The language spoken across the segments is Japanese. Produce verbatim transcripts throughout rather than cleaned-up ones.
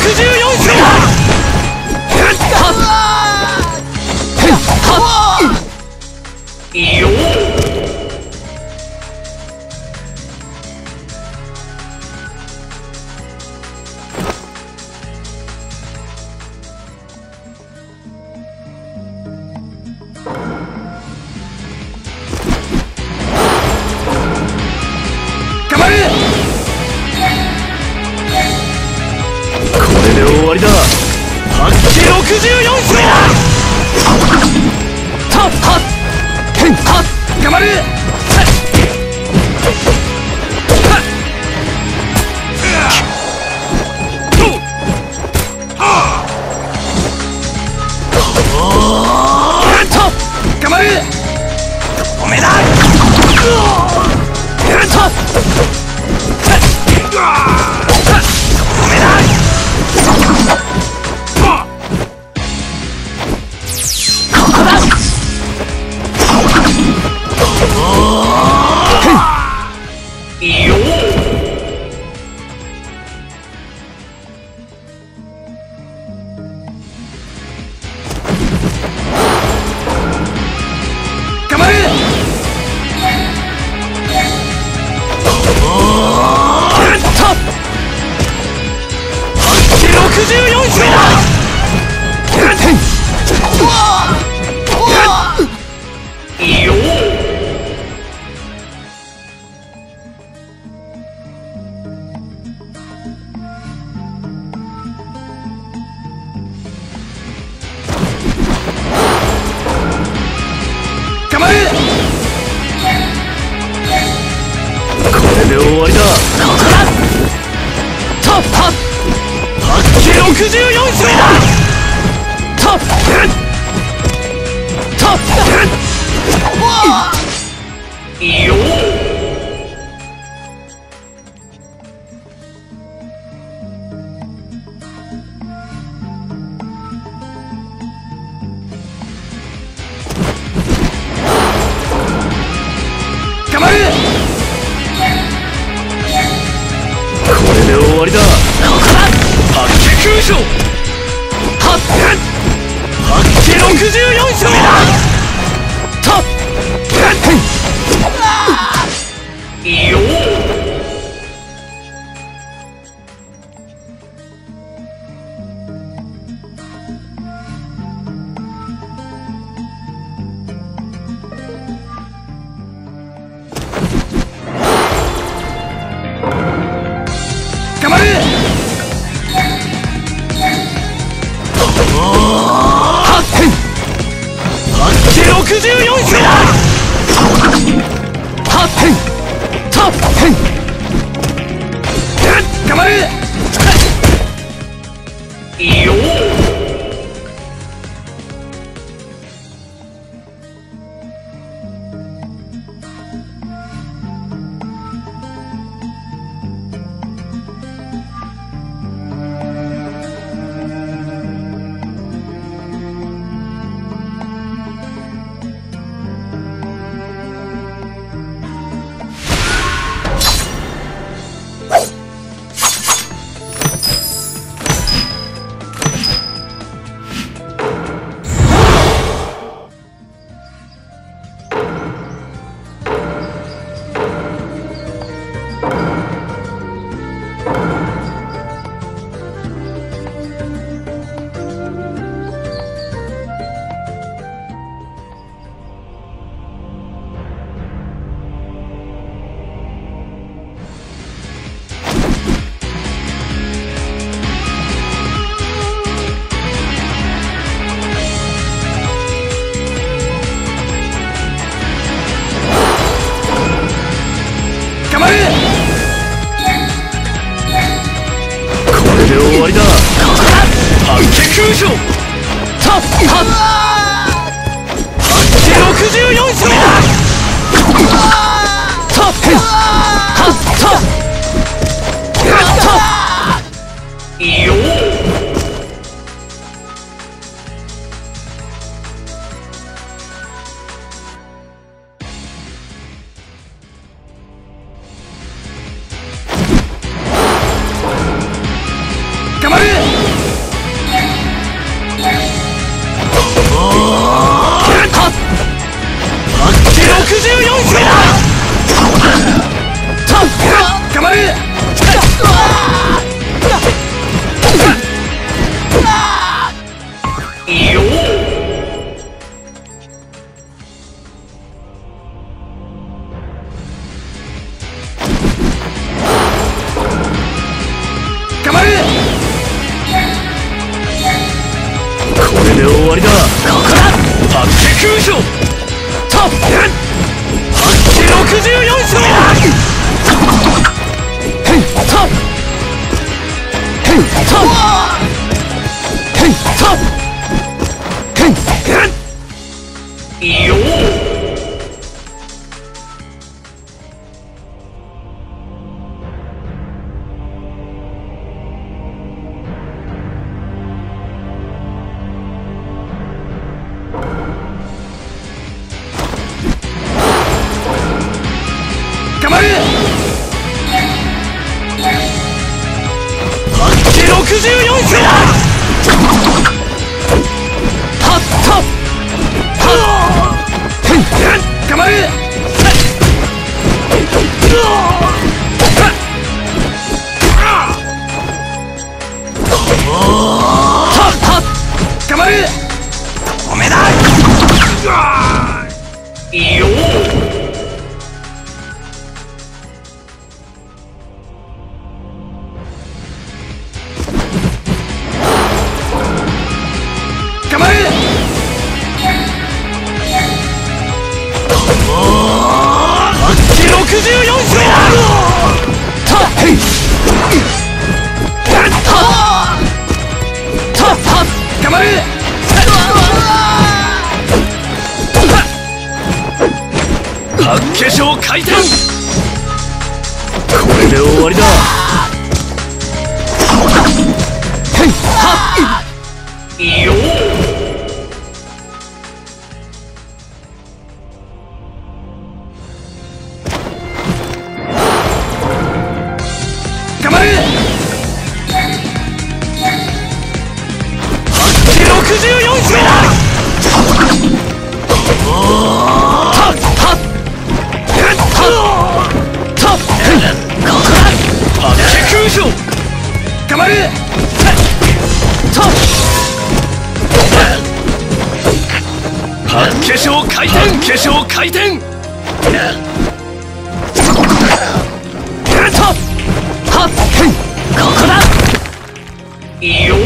くじゅうよん勝よ終わりだ。はっきろくじゅうよん勝はっはっへんはっ頑張る頑張るおめだおめだろくじゅうよん勝よ頑張れこれで終わりだ。ここだトップはっきろくじゅうよん勝トップトップよ頑張れこれで終わりだ。ここだはっきゅう勝はっきろくじゅうよん勝トップよ頑張れろくじゅうよん勝はっトップ頑張れよ終わりだ。はっきゅう勝トップはっきろくじゅうよん勝トップはっトップよ頑まる。ろくじゅうよんキロだ。捕まる。いいよ。捕まる。これで終わりだ。ここだ。八景空所。八景ろくじゅうよん章。へいた。へいた。へいた。へい。いいよ。捕まる。八景ろくじゅうよん章。はったはっへい。捕まる。捕まる。おめだ。いいよ。捕まる。八景ろくじゅうよん章。たへい。たたた。捕まる。八景章回転。これで終わりだ。へいはっ。いいよ。捕まる。八景ろくじゅうよん章。たたたここだ。八景空所。捕まる。た八景章回転。八景章回転。たはっへい。ここだ。いいよ。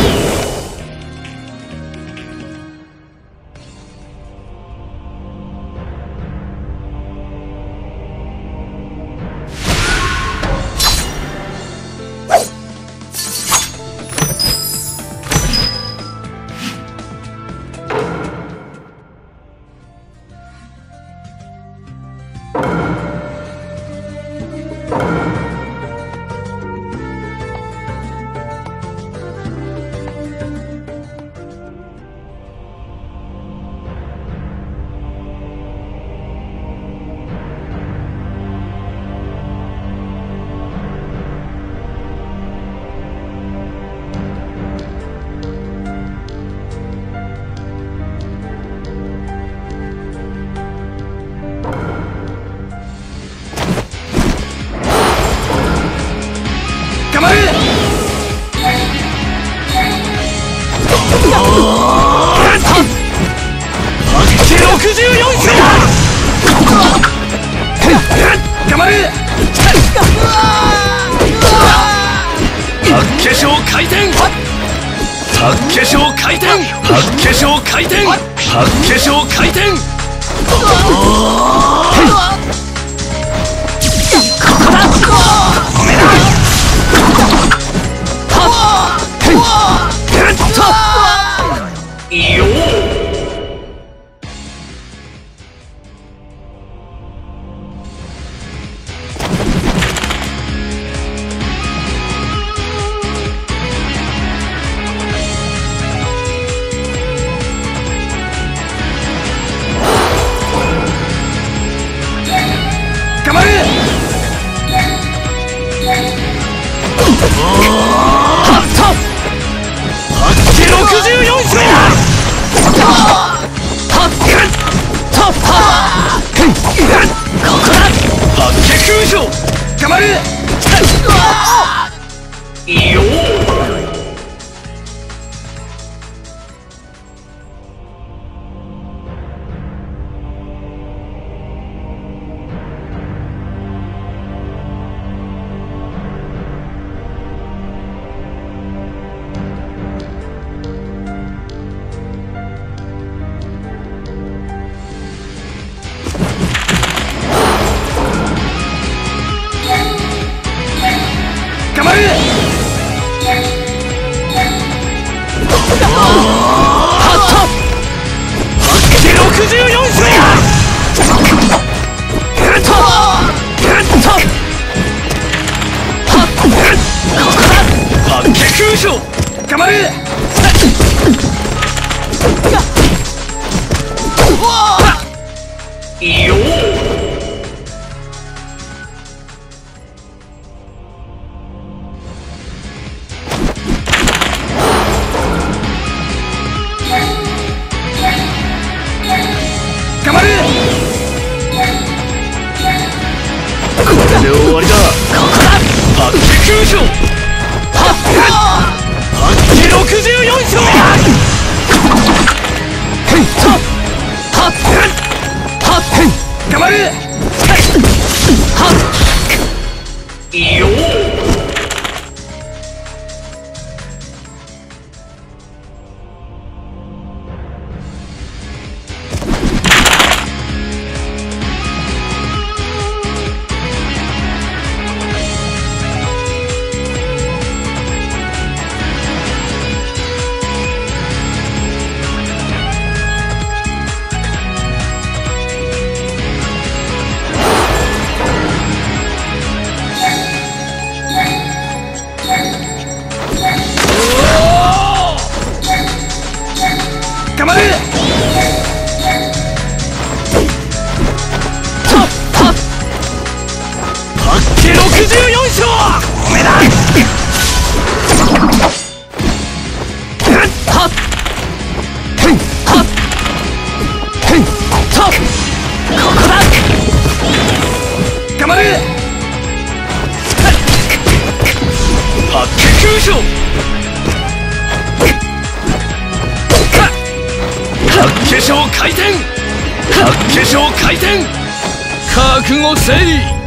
捕まる。八景ろくじゅうよん章。捕まる。八景章回転。八景章回転。八景章回転。八景章回転。ここだ。おめだ。いいよ。捕まる。はっくじゅうよん勝。はっはっはっここだ。八景空将頑張る。よーろくじゅうよん勝。八景空将頑張る。よー頑張る。これで終わりだ。ここだ。八景空将八景ろくじゅうよん勝。頑張る。よー頑張る。八景ろくじゅうよん勝。おめだ。はっはっここだ。頑張る。八景空将八景将回転。八景将回転。覚悟せい。